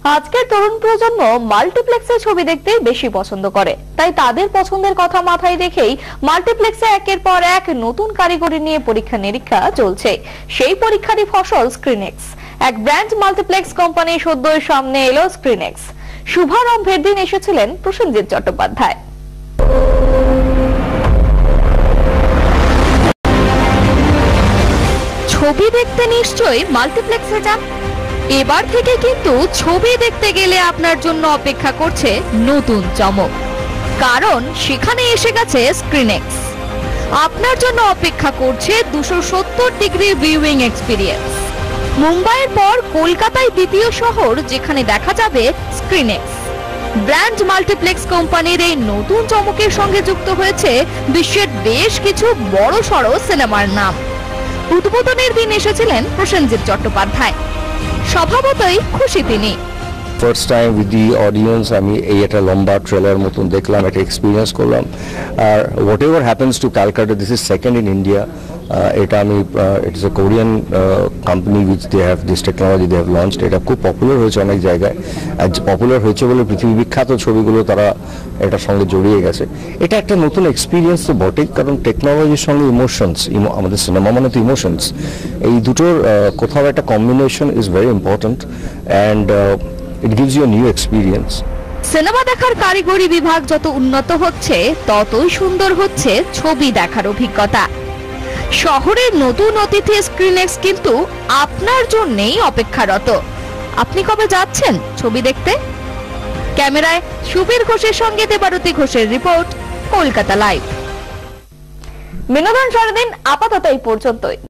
আজকের তরুণ প্রজন্ম মাল্টিপ্লেক্সে ছবি দেখতে বেশি পছন্দ করে, তাই তাদের পছন্দের কথা মাথায় রেখেই মাল্টিপ্লেক্সে একের পর এক নতুন কারিগরি নিয়ে পরীক্ষা নিরীক্ষা চলছে। সেই পরীক্ষারই ফসল স্ক্রিনএক্স। এক ব্র্যান্ড মাল্টিপ্লেক্স কোম্পানি সদ্যই সামনে এলো স্ক্রিনএক্স। শুভারম্ভের দিন এসেছিলেন প্রসেনজিৎ চট্টোপাধ্যায়। ছবি দেখতে নিশ্চয়ই মাল্টিপ্লেক্সে যান। এবার থেকে কিন্তু ছবি দেখতে গেলে আপনার জন্য অপেক্ষা করছে নতুন চমক, কারণ সেখানে এসে গেছে স্ক্রিনএক্স। আপনার জন্য অপেক্ষা করছে 270 ডিগ্রি ভিউইং এক্সপিরিয়েন্স। মুম্বাইয়ের পর কলকাতায় দ্বিতীয় শহর যেখানে দেখা যাবে স্ক্রিনএক্স। ব্র্যান্ড মাল্টিপ্লেক্স কোম্পানির এই নতুন চমকের সঙ্গে যুক্ত হয়েছে বিশ্বের বেশ কিছু বড়সড় সিনেমার নাম। উদ্বোধনের দিন এসেছিলেন প্রসেনজিৎ চট্টোপাধ্যায়। স্বভাবতই খুশি তিনি। First time with the audience আমি এই একটা লম্বা ট্রেলার মতন দেখলাম, একটা এক্সপিরিয়েন্স করলাম। আর whatever happens to Calcutta, this is second in India. এটা আমি it is a Korean company which they have this technology they have launched. এটা খুব পপুলার হয়েছে অনেক জায়গায়, আর পপুলার হয়েছে বলে পৃথিবী বিখ্যাত ছবিগুলো তারা এটার সঙ্গে জড়িয়ে গেছে। এটা একটা নতুন এক্সপিরিয়েন্স তো বটেই, কারণ টেকনোলজির সঙ্গে ইমোশনস, আমাদের সিনেমা মানে তো ইমোশনস, এই দুটোর কোথাও একটা combination is very important and it gives you a new experience. সিনেমা দেখার কারিগরি বিভাগ যত উন্নত হচ্ছে, ততই সুন্দর হচ্ছে ছবি দেখার অভিজ্ঞতা। শহরের নতুন অতিথি স্ক্রিনএক্স কিন্তু আপনার জন্যই অপেক্ষারত। আপনি কবে যাচ্ছেন ছবি দেখতে? ক্যামেরায় সুবীর ঘোষের সঙ্গে দেবারতী ঘোষের রিপোর্ট, কলকাতা লাইভ। বিনোদন সারাদিন আপাতত এই পর্যন্তই।